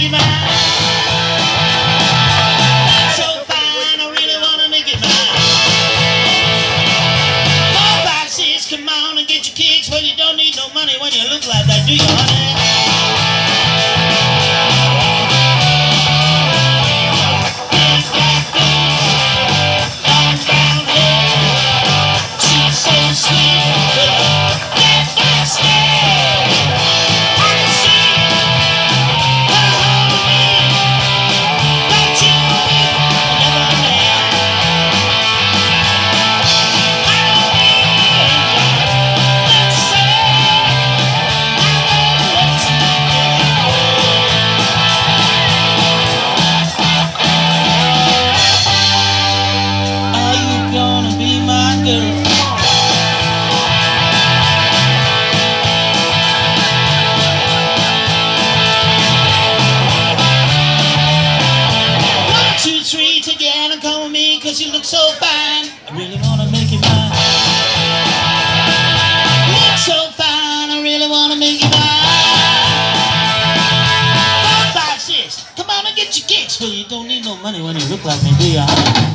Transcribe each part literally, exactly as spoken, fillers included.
you mine. That's so fine, I really wanna make it mine. Four, five, six, come on and get your kicks. Well, you don't need no money when you look like that, do you, honey? Together, come with me, cause you look so fine. I really wanna make you mine. You look so fine, I really wanna make you mine. Four, five, six, come on and get your kicks. Well, you don't need no money when you look like me, do you, honey?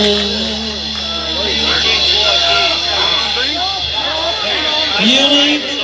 You leave